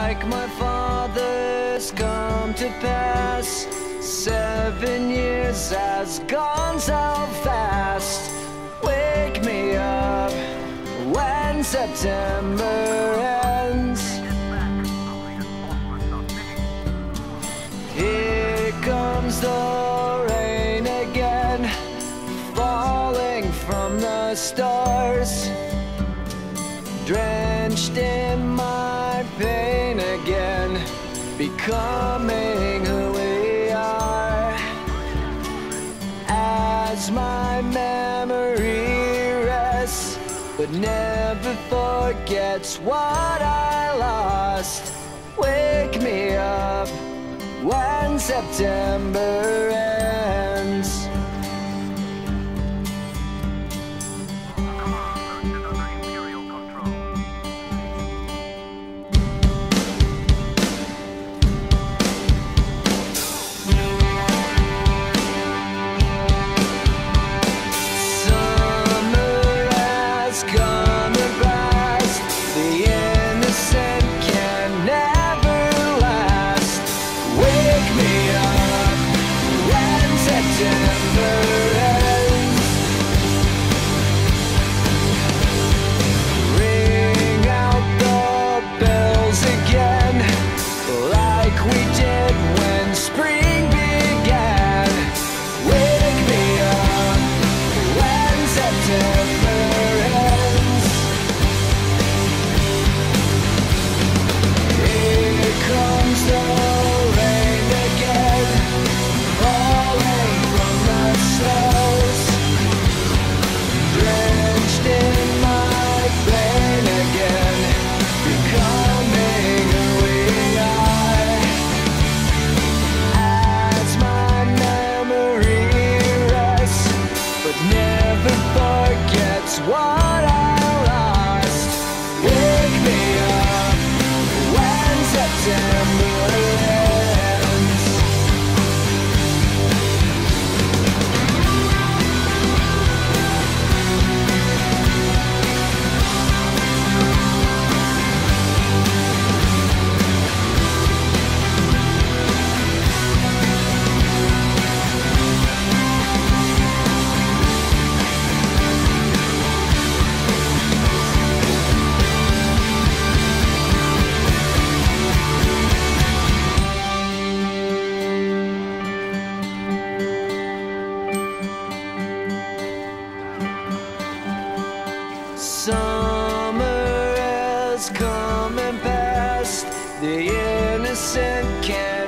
like my father's come to pass. 7 years has gone so fast. Wake me up when September ends. Here comes the rain again, falling from the stars, drenched in my pain again, becoming who we are. As my memory rests, but never forgets what I lost. Wake me up when September ends. What I lost. Wake me up when September ends. Summer has come and passed. The innocent can't